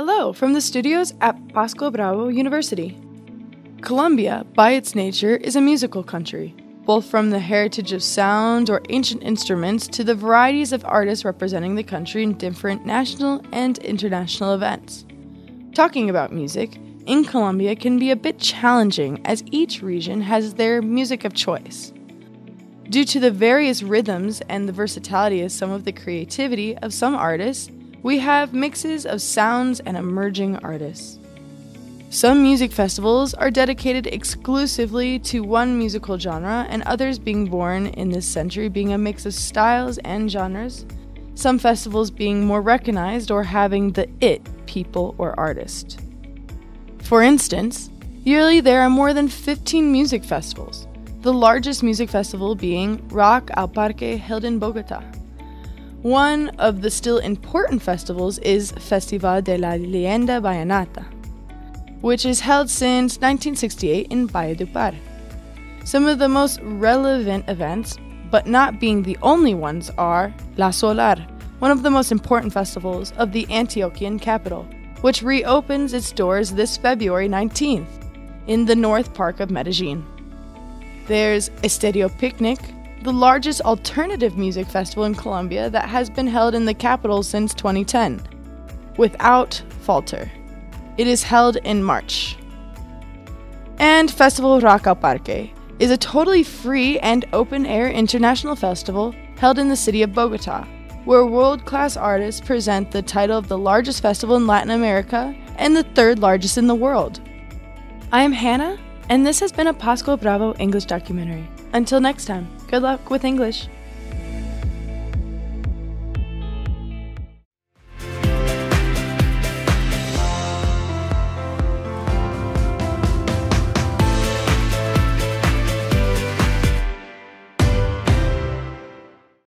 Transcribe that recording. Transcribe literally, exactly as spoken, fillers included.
Hello from the studios at Pascual Bravo University. Colombia, by its nature, is a musical country, both from the heritage of sound or ancient instruments to the varieties of artists representing the country in different national and international events. Talking about music in Colombia can be a bit challenging as each region has their music of choice. Due to the various rhythms and the versatility of some of the creativity of some artists, we have mixes of sounds and emerging artists. Some music festivals are dedicated exclusively to one musical genre, and others being born in this century being a mix of styles and genres, some festivals being more recognized or having the it people or artist. For instance, yearly there are more than fifteen music festivals, the largest music festival being Rock al Parque held in Bogota. One of the still important festivals is Festival de la Leyenda Vallenata, which is held since nineteen sixty-eight in Valledupar. Some of the most relevant events, but not being the only ones, are La Solar, one of the most important festivals of the Antiochian capital, which reopens its doors this February nineteenth in the North Park of Medellin. There's Estéreo Picnic, the largest alternative music festival in Colombia that has been held in the capital since twenty ten, without falter. It is held in March. And Festival Rock al Parque is a totally free and open-air international festival held in the city of Bogota, where world-class artists present the title of the largest festival in Latin America and the third largest in the world. I am Hannah, and this has been a Pascual Bravo English documentary. Until next time, good luck with English.